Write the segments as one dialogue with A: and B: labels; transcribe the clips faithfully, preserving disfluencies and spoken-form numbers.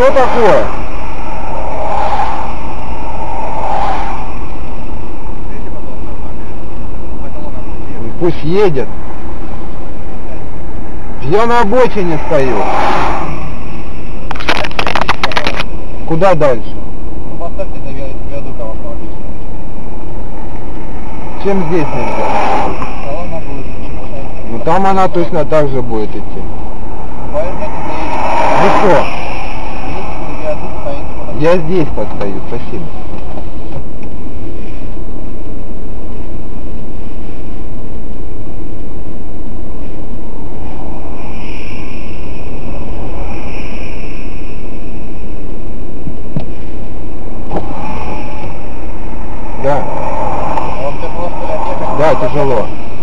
A: Что такое? Пусть едет. Я на обочине стою. Куда дальше?
B: Ну поставьте на виадука автомобиль.
A: Чем здесь нельзя?
B: Там она будет мешать.
A: Ну там она точно так же будет идти.
B: Повернете, заедете.
A: Ну что?
B: Едете на виадук, стоите вот.
A: Я здесь постою, спасибо. Да.
B: Вам тяжело стрелять ехать?
A: Да, тяжело.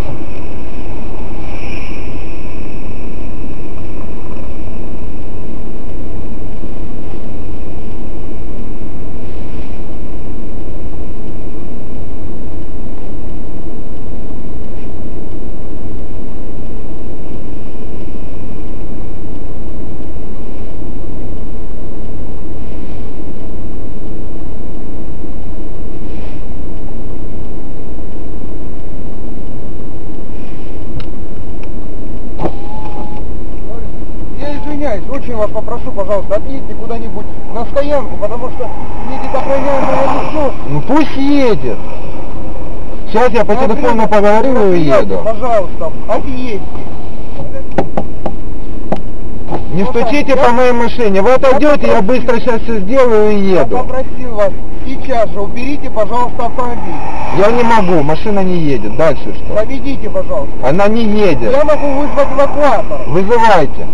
B: Очень вас попрошу, пожалуйста, отъедьте куда-нибудь на стоянку, потому что едет охраняемое лицо.
A: Ну пусть едет. Сейчас я по телефону поговорю и уеду.
B: Пожалуйста, отъедьте.
A: Не
B: Вот
A: стучите
B: так,
A: по
B: я-
A: моей машине. Вы отойдете, я быстро сейчас все сделаю и
B: Я
A: еду.
B: попросил вас сейчас же, уберите, пожалуйста, автомобиль.
A: Я не могу, машина не едет. Дальше что?
B: Заведите, пожалуйста.
A: Она не едет.
B: Я могу вызвать эвакуатор.
A: Вызывайте.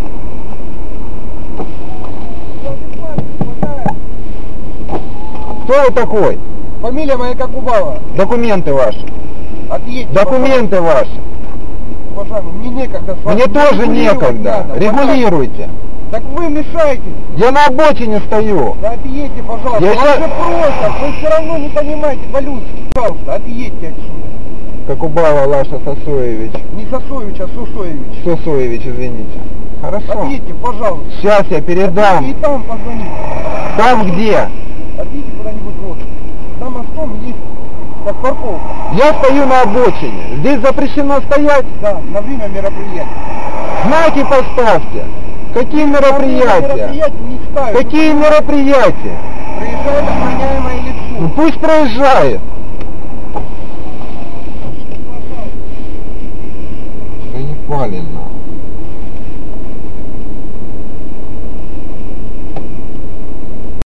A: Кто вы такой?
B: Фамилия моя Какубава.
A: Документы ваши.
B: Отъедьте.
A: Документы ваши.
B: Уважаемый, мне некогда с вами.
A: Мне тоже
B: Регулировать
A: некогда.
B: надо,
A: Регулируйте.
B: пожалуйста. Так вы мешаете.
A: Я на обочине стою.
B: Да отъедьте, пожалуйста.
A: Я
B: Вам
A: щас-
B: же просто. Вы все равно не понимаете по-людски. Пожалуйста, отъедьте отсюда.
A: Какубава Лаша Сосоевич.
B: Не Сосоевич, а Сусоевич.
A: Сосоевич, извините. Хорошо.
B: Отъедьте, пожалуйста.
A: Сейчас я
B: И
A: передам.
B: там позвоните.
A: Там где?
B: Отъедьте куда-нибудь вот. Там мостом есть как парковка.
A: Я стою на обочине. Здесь запрещено стоять.
B: Да, на время мероприятия.
A: Знаки поставьте. Какие
B: На время
A: мероприятия?
B: мероприятия не ставят.
A: Какие мероприятия?
B: Приезжает охраняемое лицо.
A: Ну пусть проезжает. Да не палено.